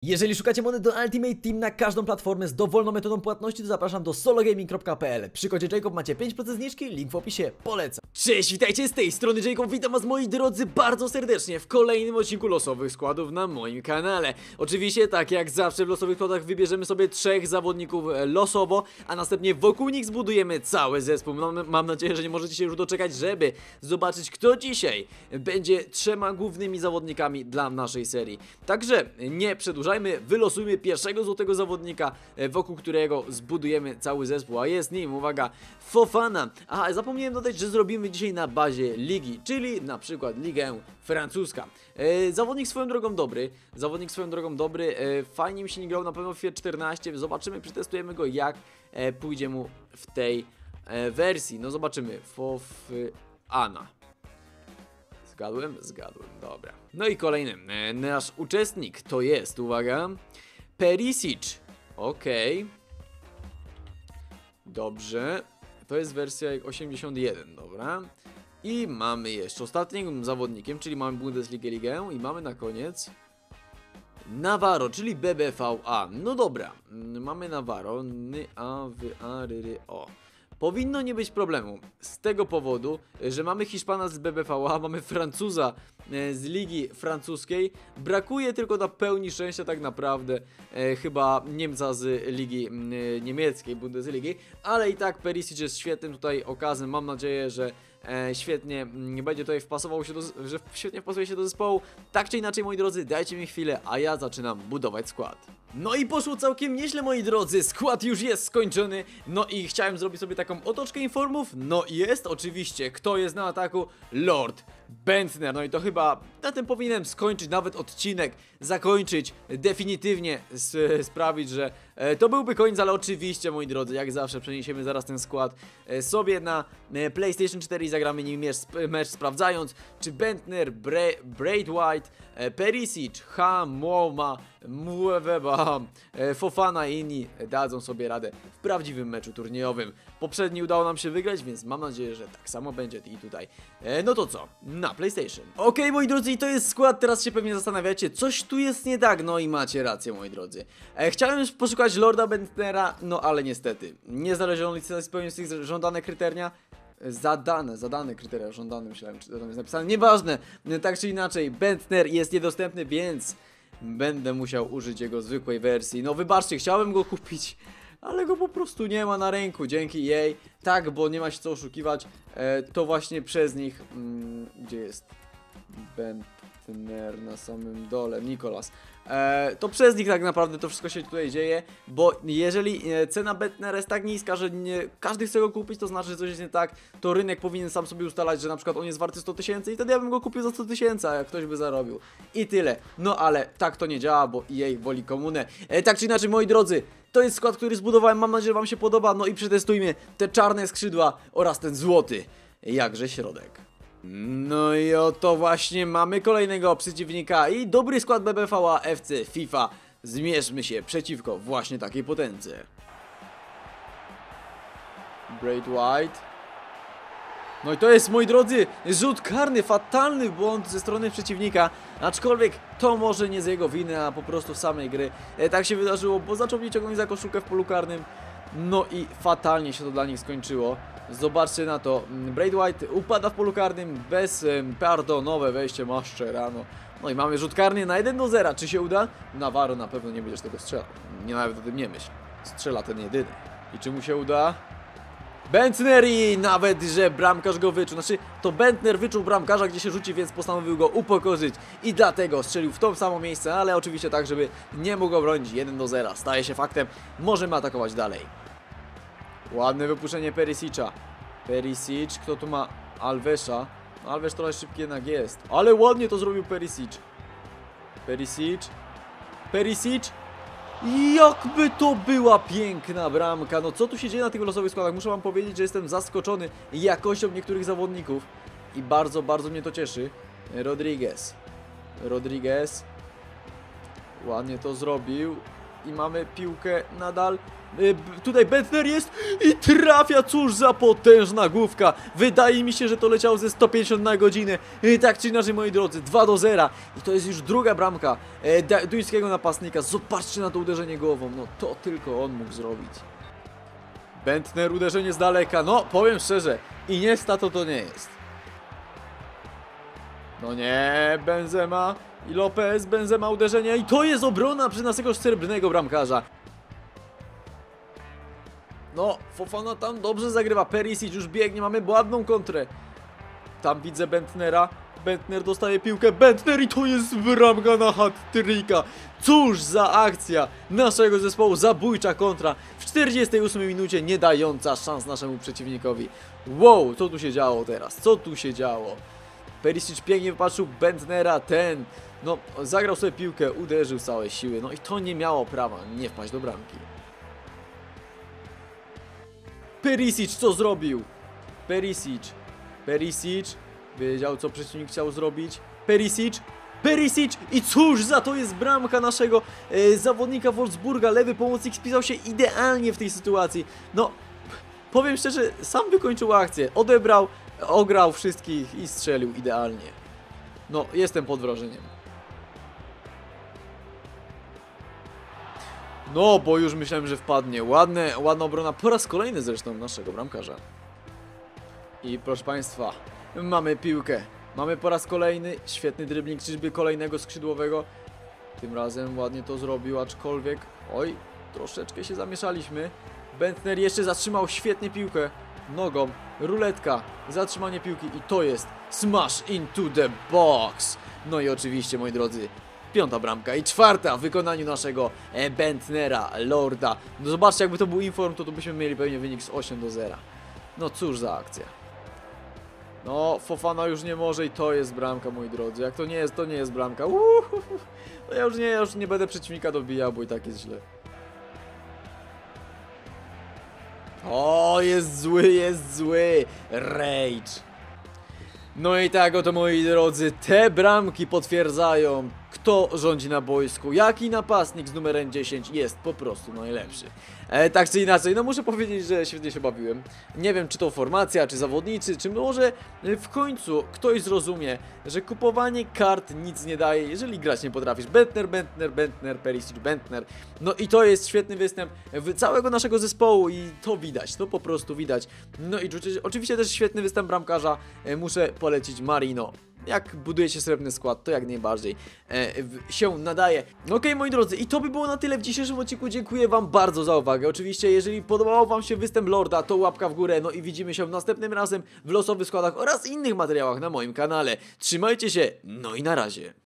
Jeżeli szukacie monet do Ultimate Team na każdą platformę z dowolną metodą płatności, to zapraszam do sologaming.pl. Przy kodzie Jacob macie 5% zniżki, link w opisie, polecam. Cześć, witajcie, z tej strony Jacob, witam was moi drodzy bardzo serdecznie w kolejnym odcinku losowych składów na moim kanale. Oczywiście tak jak zawsze w losowych składach wybierzemy sobie 3 zawodników losowo, a następnie wokół nich zbudujemy cały zespół. Mam nadzieję, że nie możecie się już doczekać, żeby zobaczyć, kto dzisiaj będzie 3 głównymi zawodnikami dla naszej serii. Także nie przedłużajmy, wylosujmy pierwszego złotego zawodnika, wokół którego zbudujemy cały zespół, a jest nim, uwaga, Fofana. Aha, zapomniałem dodać, że zrobimy dzisiaj na bazie ligi, czyli na przykład ligę francuska. Zawodnik swoją drogą dobry, fajnie mi się nie grał na pewno w FIFA 14, zobaczymy, przetestujemy go, jak pójdzie mu w tej wersji. No zobaczymy, Fofana. Zgadłem, dobra. No i kolejny, nasz uczestnik to jest, uwaga, Perisic. Okej. Dobrze, to jest wersja 81, dobra. I mamy jeszcze ostatnim zawodnikiem, czyli mamy Bundesligę i mamy na koniec Navarro, czyli BBVA. No dobra, mamy Navarro, o. Powinno nie być problemu, z tego powodu, że mamy Hiszpana z BBVA, mamy Francuza z ligi francuskiej. Brakuje tylko na pełni szczęścia tak naprawdę chyba Niemca z ligi niemieckiej, Bundesligi. Ale i tak Perisic jest świetnym tutaj okazem, mam nadzieję, że świetnie będzie tutaj świetnie wpasuje się do zespołu. Tak czy inaczej, moi drodzy, dajcie mi chwilę, a ja zaczynam budować skład. No i poszło całkiem nieźle, moi drodzy, skład już jest skończony. No i chciałem zrobić sobie taką otoczkę informów. No i jest oczywiście, kto jest na ataku? Lord Bentner. No i to chyba na tym powinienem skończyć nawet odcinek, zakończyć definitywnie, sprawić, że to byłby koniec, ale oczywiście, moi drodzy, jak zawsze przeniesiemy zaraz ten skład sobie na PlayStation 4 i zagramy nim mecz sprawdzając, czy Bentner, Braithwaite, Perisic, Moma, Mueweba, Fofana i inni dadzą sobie radę w prawdziwym meczu turniejowym. Poprzedni udało nam się wygrać, więc mam nadzieję, że tak samo będzie i tutaj. No to co? Na PlayStation. Okej, moi drodzy, i to jest skład. Teraz się pewnie zastanawiacie, coś tu jest nie tak. No i macie rację, moi drodzy. Chciałem poszukać Lorda Bentnera, no ale niestety nie znaleziono licencji spełniających żądane kryteria. Zadane kryteria, żądane, myślałem, czy to tam jest napisane, nieważne, tak czy inaczej, Bentner jest niedostępny, więc będę musiał użyć jego zwykłej wersji. No wybaczcie, chciałem go kupić, ale go po prostu nie ma na rynku, dzięki jej. Tak, bo nie ma się co oszukiwać, to właśnie przez nich, gdzie jest Bentner na samym dole, Nicolas. To przez nich tak naprawdę to wszystko się tutaj dzieje, bo jeżeli cena Bentnera jest tak niska, że każdy chce go kupić, to znaczy, że coś jest nie tak, to rynek powinien sam sobie ustalać, że na przykład on jest warty 100 000 i wtedy ja bym go kupił za 100 000, a jak ktoś by zarobił. I tyle. No ale tak to nie działa, bo EA woli komunę. Tak czy inaczej, moi drodzy, to jest skład, który zbudowałem, mam nadzieję, że wam się podoba, no i przetestujmy te czarne skrzydła oraz ten złoty, jakże środek. No i oto właśnie mamy kolejnego przeciwnika i dobry skład BBVA FC FIFA. Zmierzmy się przeciwko właśnie takiej potędze. Braithwaite. No i to jest, moi drodzy, rzut karny, fatalny błąd ze strony przeciwnika. Aczkolwiek to może nie z jego winy, a po prostu samej gry. Tak się wydarzyło, bo zaczął mnie ciągnąć za koszulkę w polu karnym. No i fatalnie się to dla nich skończyło. Zobaczcie na to, Braithwaite upada w polu karnym bez pardonowe wejście Mascherano. No i mamy rzut karny na 1-0, czy się uda? Navarro na pewno nie będziesz tego strzelał, nie, nawet o tym nie myśl. Strzela ten jedyny. I czy mu się uda? Bentner i nawet, że bramkarz go wyczuł, znaczy to Bentner wyczuł bramkarza, gdzie się rzuci, więc postanowił go upokorzyć i dlatego strzelił w to samo miejsce, ale oczywiście tak, żeby nie mógł obronić. 1-0, staje się faktem, możemy atakować dalej. Ładne wypuszczenie Perisic'a. Perisic, kto tu ma? Alvesa. Alves trochę szybki jednak jest, ale ładnie to zrobił Perisic. Perisic. Jakby to była piękna bramka. No co tu się dzieje na tych losowych składach? Muszę wam powiedzieć, że jestem zaskoczony jakością niektórych zawodników i bardzo, bardzo mnie to cieszy. Rodriguez. Ładnie to zrobił. i mamy piłkę nadal. Tutaj Bentner jest i trafia, cóż za potężna główka. Wydaje mi się, że to leciało ze 150 na godzinę. Tak czy inaczej, moi drodzy, 2-0 i to jest już druga bramka duńskiego napastnika. Zobaczcie na to uderzenie głową, no to tylko on mógł zrobić. Bentner, uderzenie z daleka, no powiem szczerze, Iniesta to nie jest. No nie, Benzema i Lopez, Benzema uderzenie i to jest obrona przez naszego srebrnego bramkarza. No, Fofana tam dobrze zagrywa, Perisic już biegnie, mamy ładną kontrę. Tam widzę Bentnera, Bentner dostaje piłkę, Bentner i to jest bramka na hat-tricka. Cóż za akcja naszego zespołu, zabójcza kontra w 48 minucie, nie dająca szans naszemu przeciwnikowi. Wow, co tu się działo teraz, co tu się działo? Perisic pięknie wypatrzył Bentnera, ten, no, zagrał sobie piłkę, uderzył z całej siły, no i to nie miało prawa nie wpaść do bramki. Perisic co zrobił? Perisic wiedział, co przeciwnik chciał zrobić. Perisic i cóż za to jest bramka naszego zawodnika Wolfsburga. Lewy pomocnik spisał się idealnie w tej sytuacji. No, powiem szczerze, sam wykończył akcję. Odebrał, ograł wszystkich i strzelił idealnie. No, jestem pod wrażeniem. No, bo już myślałem, że wpadnie. Ładna obrona, po raz kolejny zresztą naszego bramkarza. I proszę Państwa, mamy piłkę. Mamy po raz kolejny świetny dribbling, czyżby kolejnego skrzydłowego. Tym razem ładnie to zrobił, aczkolwiek... Oj, troszeczkę się zamieszaliśmy. Bentner jeszcze zatrzymał świetnie piłkę. Nogą, ruletka, zatrzymanie piłki i to jest smash into the box. No i oczywiście, moi drodzy, piąta bramka i czwarta w wykonaniu naszego Bentnera, Lorda. No zobaczcie, jakby to był Inform, to byśmy mieli pewnie wynik z 8-0. No cóż za akcja. No, Fofana już nie może i to jest bramka, moi drodzy. Jak to nie jest bramka. No ja już nie będę przeciwnika dobijał, bo i tak jest źle. O, jest zły. Rage. No i tak oto, moi drodzy, te bramki potwierdzają, kto rządzi na boisku, jaki napastnik z numerem 10 jest po prostu najlepszy. Tak czy inaczej, no muszę powiedzieć, że świetnie się bawiłem. Nie wiem, czy to formacja, czy zawodnicy, czy może w końcu ktoś zrozumie, że kupowanie kart nic nie daje, jeżeli grać nie potrafisz. Bentner, Perisic, Bentner. No i to jest świetny występ całego naszego zespołu i to widać, to po prostu widać. No i oczywiście też świetny występ bramkarza, muszę polecić Marino. Jak budujecie srebrny skład, to jak najbardziej się nadaje. No okej, moi drodzy, i to by było na tyle w dzisiejszym odcinku. Dziękuję wam bardzo za uwagę. Oczywiście, jeżeli podobał wam się występ Lorda, to łapka w górę. No i widzimy się następnym razem w losowych składach oraz innych materiałach na moim kanale. Trzymajcie się, no i na razie.